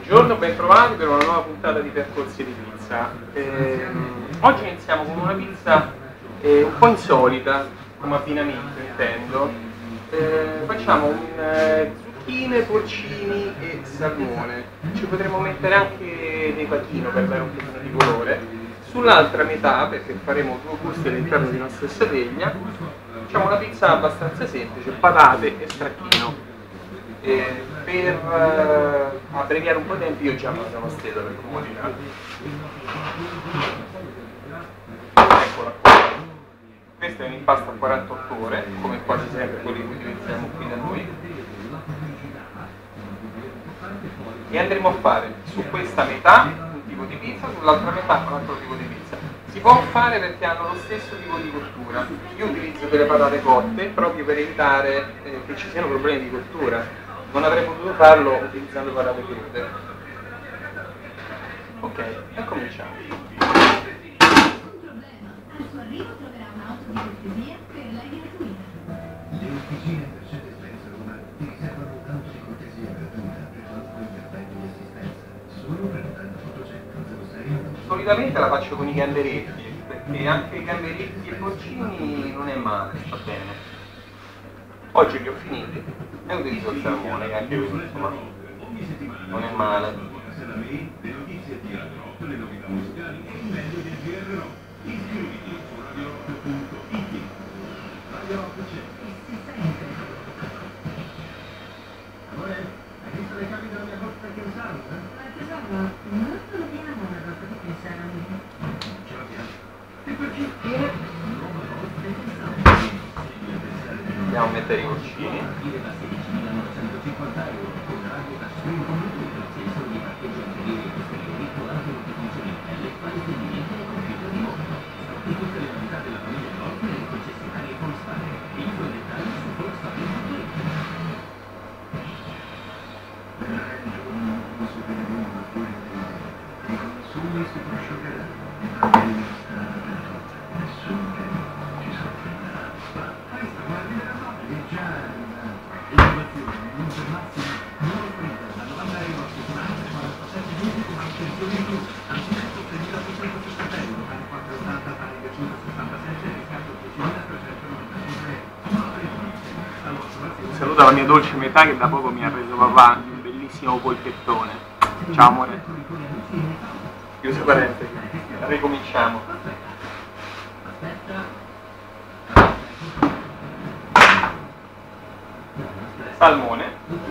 Buongiorno, ben trovati per una nuova puntata di Percorsi di Pizza. Oggi iniziamo con una pizza un po' insolita, come abbinamento intendo. Facciamo zucchine, porcini e salmone. Ci potremo mettere anche dei pachino per dare un pochino di colore. Sull'altra metà, perché faremo due gusti all'interno di una stessa teglia, facciamo una pizza abbastanza semplice, patate e stracchino. Per abbreviare un po' i tempi io già me la sono stesa per comodità. Eccola qua. Questo è un impasto a 48 ore, come quasi sempre quelli che utilizziamo qui da noi. E andremo a fare su questa metà un tipo di pizza, sull'altra metà un altro tipo di pizza. Si può fare perché hanno lo stesso tipo di cottura. Io utilizzo delle patate cotte proprio per evitare che ci siano problemi di cottura. Non avrei potuto farlo utilizzando patate crude. Ok, e cominciamo. Al suo arrivo troverà un'auto di cortesia per lei gratuita. Le officine Mercedes-Benz Roma ti riservano un'auto di cortesia gratuita per qualunque intervento di assistenza. Solo prenotando 800 06. Solitamente la faccio con i gamberetti, perché anche i gamberetti e i porcini non è male, sta bene. Oggi li ho finiti e utilizzo il salmone, che anche lui insomma non è male. Andiamo a mettere i porcini. Saluto la mia dolce metà che da poco mi ha reso papà di un bellissimo polpettone. Ciao amore. Chiuso parentesi. Ricominciamo. Salmone.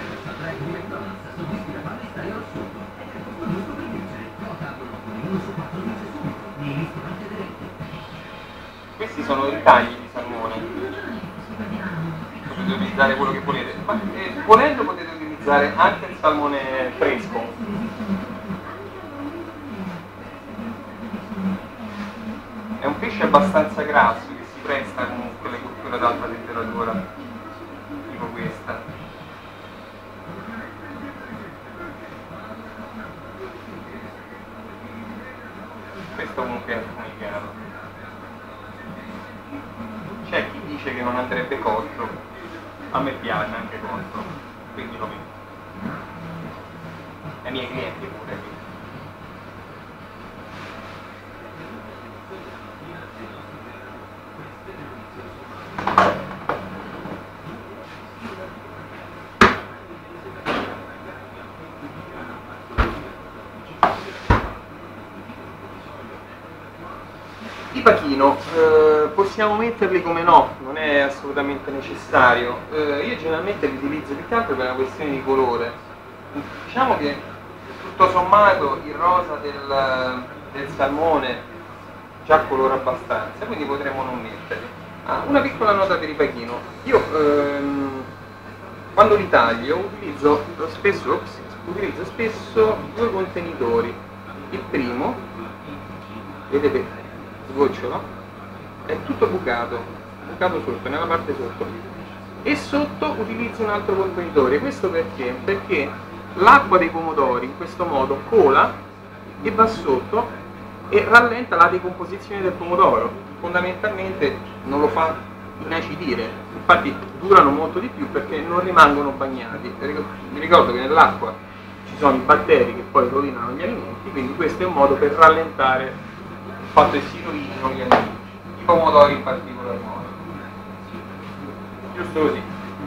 Questi sono i tagli di salmone. Potete utilizzare quello che volete, ma volendo potete utilizzare anche il salmone fresco. È un pesce abbastanza grasso che si presta comunque alle cotture ad alta temperatura, tipo questa. Questo comunque è affumicato. C'è chi dice che non andrebbe cotto, a me piace anche cotto, quindi lo metto. Ai miei clienti pure. I pachino, possiamo metterli come no, non è assolutamente necessario. Io generalmente li utilizzo più che altro per una questione di colore. Diciamo che tutto sommato il rosa del salmone già colora abbastanza, quindi potremmo non metterli. Una piccola nota per i pachino. Io quando li taglio utilizzo spesso due contenitori. Il primo, vedete, sgocciolo, è tutto bucato sotto, nella parte sotto, e sotto utilizzo un altro contenitore. Questo perché? Perché l'acqua dei pomodori in questo modo cola e va sotto e rallenta la decomposizione del pomodoro. Fondamentalmente non lo fa inacidire, infatti durano molto di più perché non rimangono bagnati. Vi ricordo che nell'acqua ci sono i batteri che poi rovinano gli alimenti, quindi questo è un modo per rallentare il fatto che si rovinino gli alimenti, i pomodori in particolar modo. Giusto così.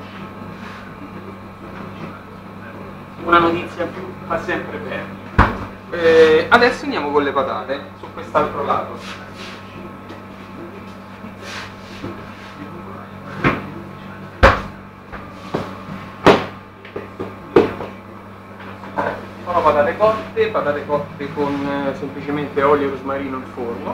Una notizia in più fa sempre bene. Adesso andiamo con le patate su quest'altro lato. Sono patate cotte con semplicemente olio e rosmarino in forno.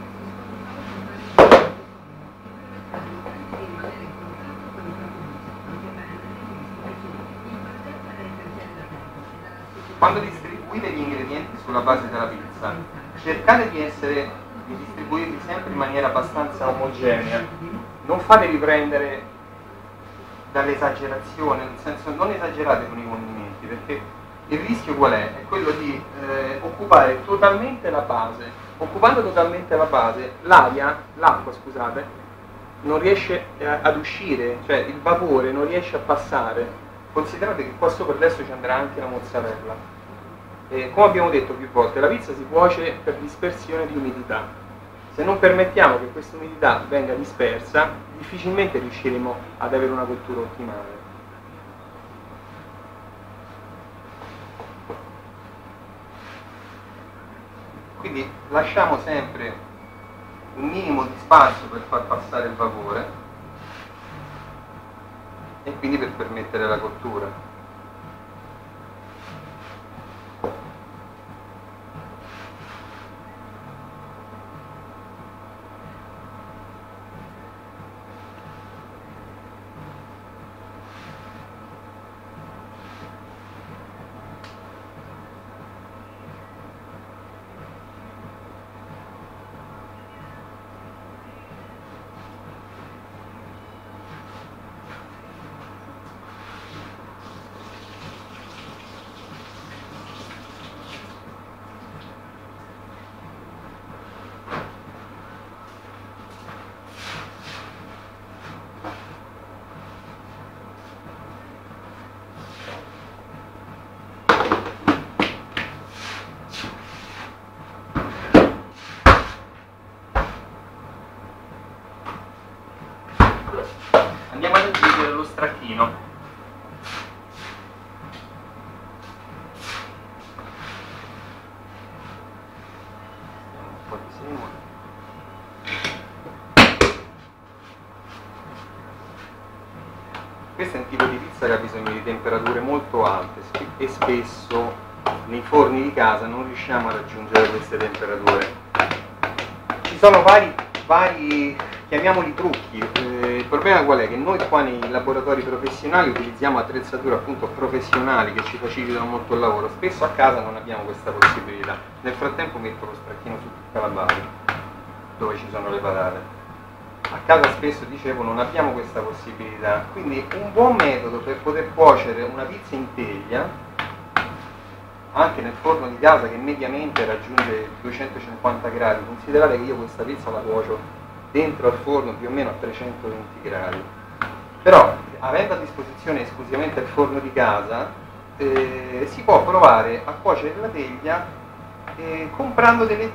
Quando distribuite gli ingredienti sulla base della pizza, cercate di distribuirli sempre in maniera abbastanza omogenea. Non fatevi prendere dall'esagerazione, nel senso non esagerate con i condimenti, perché il rischio qual è? È quello di occupare totalmente la base. Occupando totalmente la base, l'acqua, scusate, non riesce ad uscire, cioè il vapore non riesce a passare. Considerate che qua sopra adesso ci andrà anche la mozzarella. Come abbiamo detto più volte, la pizza si cuoce per dispersione di umidità. Se non permettiamo che questa umidità venga dispersa, difficilmente riusciremo ad avere una cottura ottimale. Quindi lasciamo sempre un minimo di spazio per far passare il vapore e quindi per permettere la cottura. Andiamo ad aggiungere lo stracchino. Un po' di semo. Questo è un tipo di pizza che ha bisogno di temperature molto alte e spesso nei forni di casa non riusciamo a raggiungere queste temperature. Ci sono vari chiamiamoli trucchi. Il problema qual è? Che noi qua nei laboratori professionali utilizziamo attrezzature appunto professionali che ci facilitano molto il lavoro. Spesso a casa non abbiamo questa possibilità. Nel frattempo metto lo stracchino su tutta la base dove ci sono le patate. A casa spesso, dicevo, non abbiamo questa possibilità. Quindi un buon metodo per poter cuocere una pizza in teglia, anche nel forno di casa che mediamente raggiunge 250 gradi, considerate che io questa pizza la cuocio dentro al forno più o meno a 320 gradi, però avendo a disposizione esclusivamente il forno di casa si può provare a cuocere la teglia comprando delle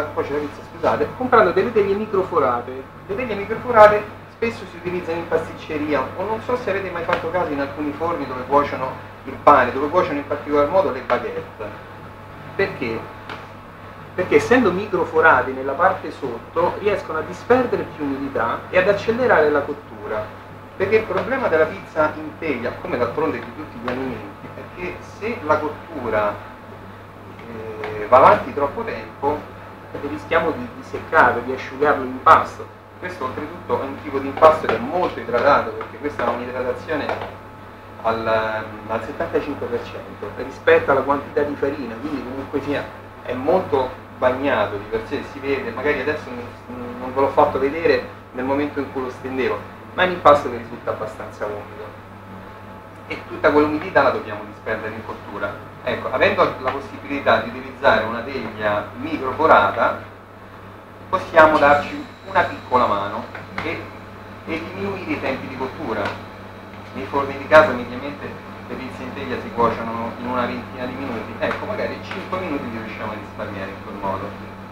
teglie microforate. Le teglie microforate spesso si utilizzano in pasticceria, o non so se avete mai fatto caso in alcuni forni dove cuociono il pane, dove cuociono in particolar modo le baguette. Perché? Perché essendo microforati nella parte sotto riescono a disperdere più umidità e ad accelerare la cottura. Perché il problema della pizza in teglia, come d'altronde di tutti gli alimenti, è che se la cottura va avanti troppo tempo rischiamo di seccarlo, di asciugarlo l'impasto. Questo oltretutto è un tipo di impasto che è molto idratato, perché questa è un'idratazione al 75% rispetto alla quantità di farina, quindi comunque sia è molto bagnato di per sé, si vede, magari adesso non ve l'ho fatto vedere nel momento in cui lo stendevo, ma è un impasto che risulta abbastanza umido e tutta quell'umidità la dobbiamo disperdere in cottura. Ecco, avendo la possibilità di utilizzare una teglia microforata possiamo darci una piccola mano e diminuire i tempi di cottura. Nei forni di casa mediamente le pizze in teglia si cuociono in una ventina di minuti, ecco, magari 5 minuti li riusciamo a risparmiare in quel modo.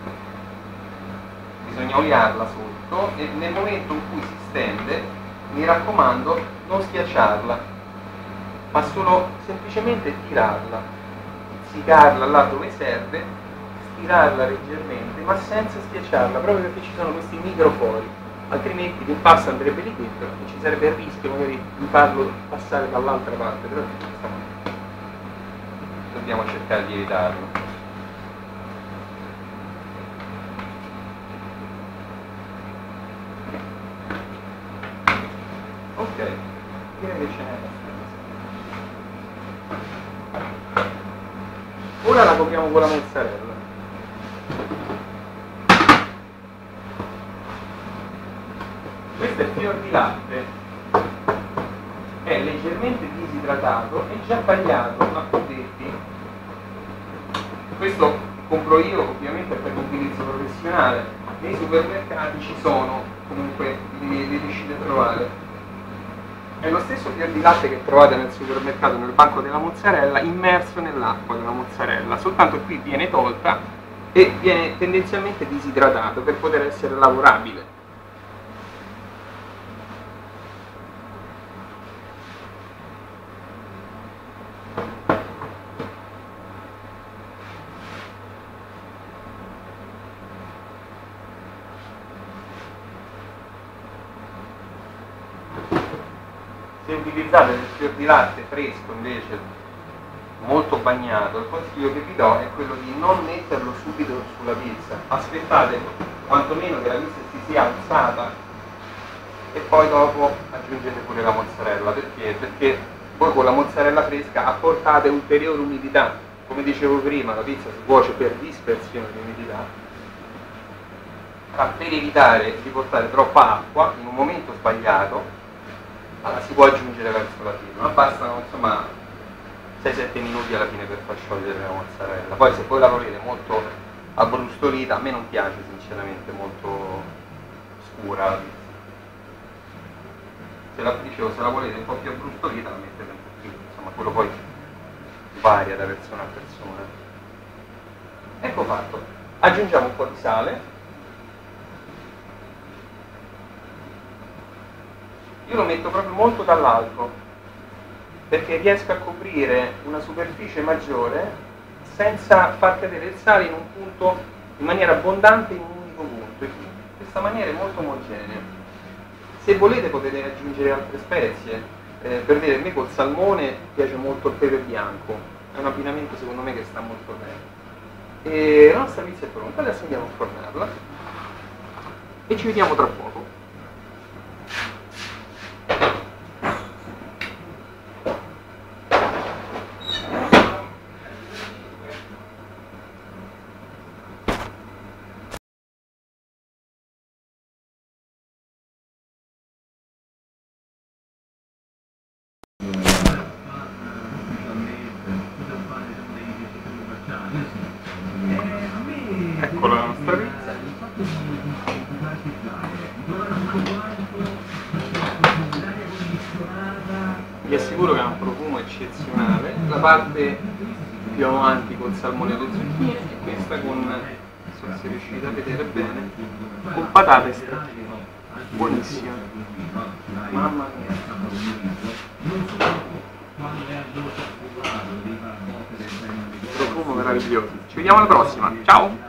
Bisogna oliarla sotto e nel momento in cui si stende, mi raccomando, non schiacciarla, ma solo semplicemente tirarla, pizzicarla là dove serve, stirarla leggermente, ma senza schiacciarla, proprio perché ci sono questi microfori, altrimenti l'impasto andrebbe lì dentro e ci sarebbe il rischio magari di farlo passare dall'altra parte, però dobbiamo cercare di evitarlo. Ok, direi che ce n'è abbastanza. Ora la copriamo con la mozzarella. Questo è fior di latte, è leggermente disidratato e già tagliato a cubetti. Questo compro io ovviamente per l'utilizzo professionale, nei supermercati ci sono, comunque li riuscite a trovare. È lo stesso fior di latte che trovate nel supermercato, nel banco della mozzarella, immerso nell'acqua della mozzarella, soltanto qui viene tolta e viene tendenzialmente disidratato per poter essere lavorabile. Se utilizzate del fior di latte fresco invece, molto bagnato, il consiglio che vi do è quello di non metterlo subito sulla pizza, aspettate quantomeno che la pizza si sia alzata e poi dopo aggiungete pure la mozzarella. Perché voi con la mozzarella fresca apportate ulteriore umidità, come dicevo prima, la pizza si cuoce per dispersione di umidità. Per evitare di portare troppa acqua in un momento sbagliato, allora si può aggiungere verso la fine, ma bastano insomma 6-7 minuti alla fine per far sciogliere la mozzarella. Poi se voi la volete molto abbrustolita, a me non piace sinceramente, molto scura la pizza. Se la volete un po' più abbrustolita la mettete un po' più, insomma quello poi varia da persona a persona. Ecco fatto, aggiungiamo un po' di sale. Io lo metto proprio molto dall'alto perché riesco a coprire una superficie maggiore senza far cadere il sale in un punto in maniera abbondante in un unico punto. In questa maniera è molto omogenea. Se volete potete aggiungere altre spezie, per dire, a me col salmone piace molto il pepe bianco, è un abbinamento secondo me che sta molto bene. E la nostra pizza è pronta, adesso andiamo a fornarla e ci vediamo tra poco. Ecco la nostra pizza. Vi assicuro che ha un profumo eccezionale. La parte più avanti col salmone e le zucchine e questa con, non so se riuscite a vedere bene, con patate e stracchino. Buonissima. Mamma mia. Profumo meraviglioso. Ci vediamo alla prossima. Ciao!